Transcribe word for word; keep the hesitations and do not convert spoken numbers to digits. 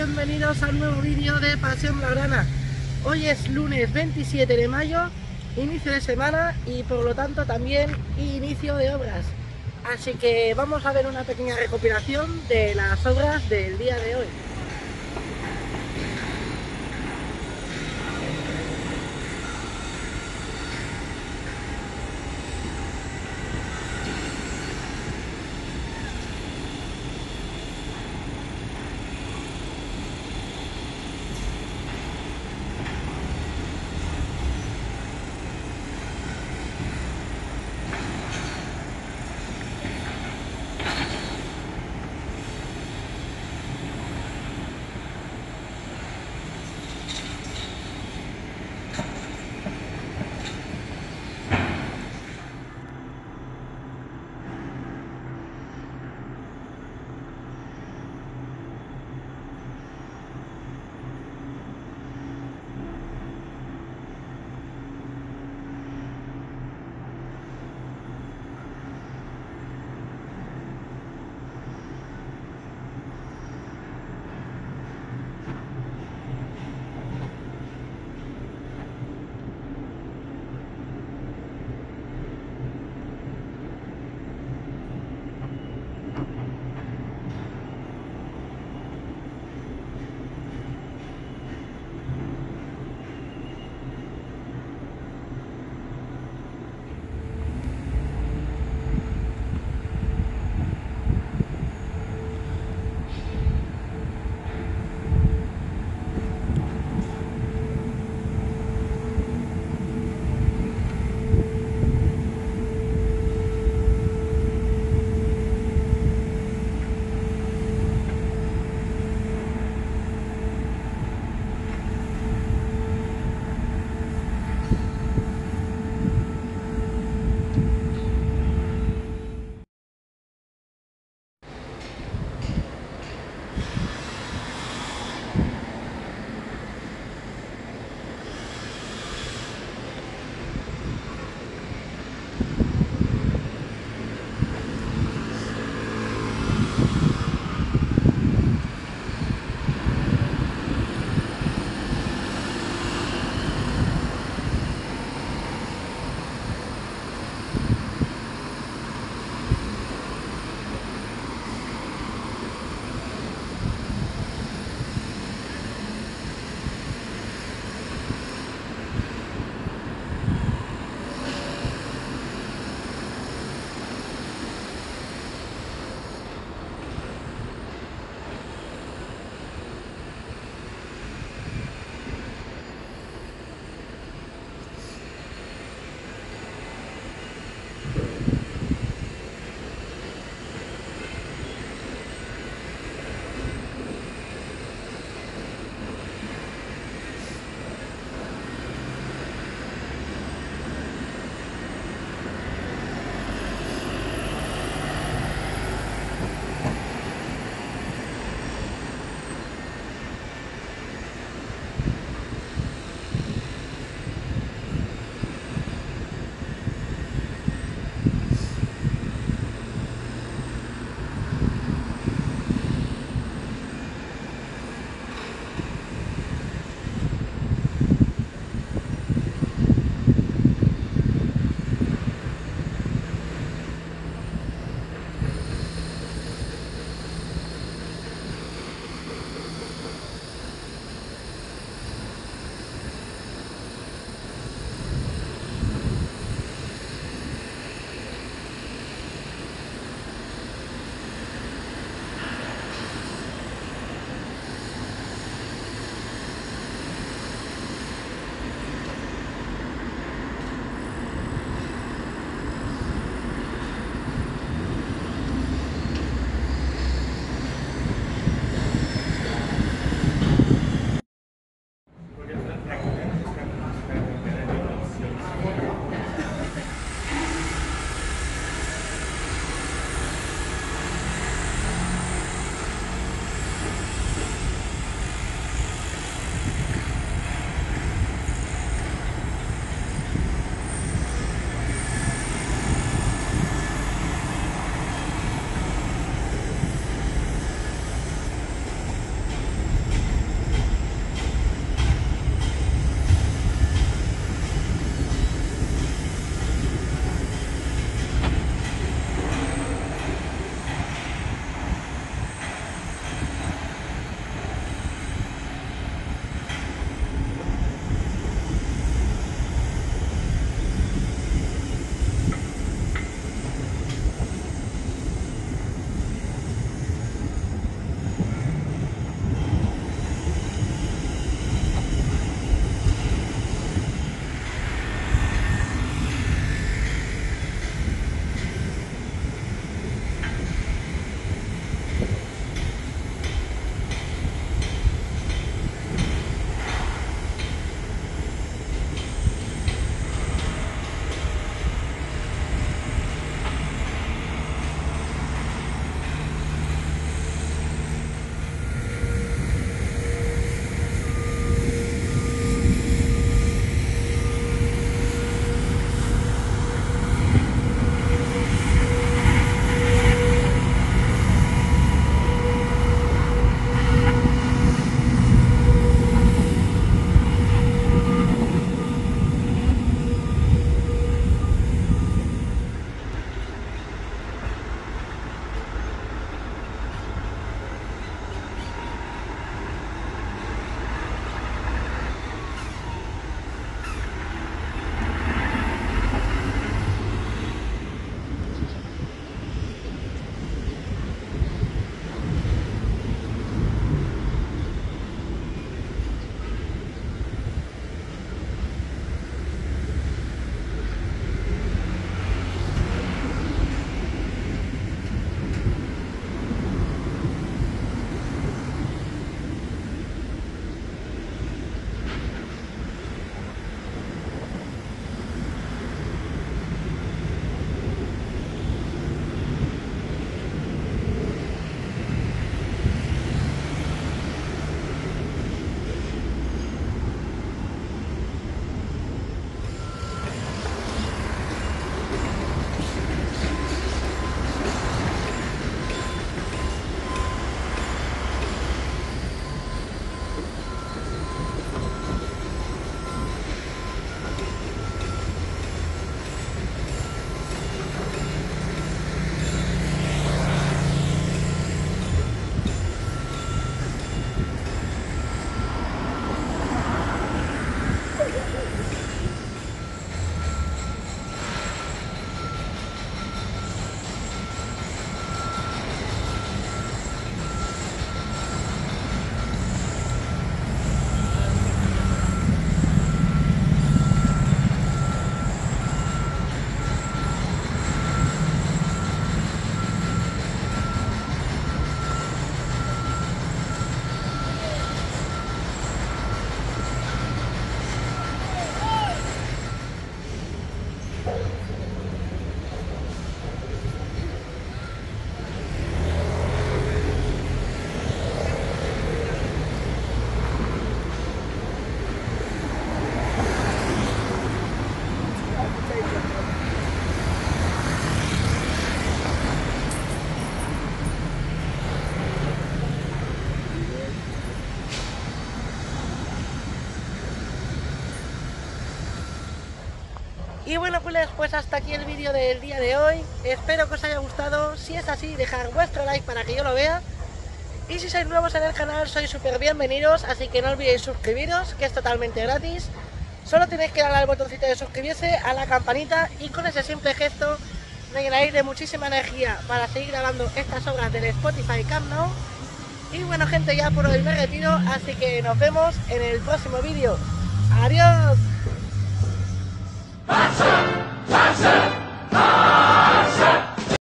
bienvenidos al nuevo vídeo de Pasión Blaugrana. Hoy es lunes veintisiete de mayo, inicio de semana y por lo tanto también inicio de obras. Así que vamos a ver una pequeña recopilación de las obras del día de hoy. Y bueno, pues, pues hasta aquí el vídeo del día de hoy. Espero que os haya gustado. Si es así, dejar vuestro like para que yo lo vea. Y si sois nuevos en el canal, sois súper bienvenidos, así que no olvidéis suscribiros, que es totalmente gratis. Solo tenéis que darle al botoncito de suscribirse, a la campanita, y con ese simple gesto me llenaréis de muchísima energía para seguir grabando estas obras del Spotify Camp Nou. Y bueno, gente, ya por hoy me retiro, así que nos vemos en el próximo vídeo. ¡Adiós! Faster! Faster!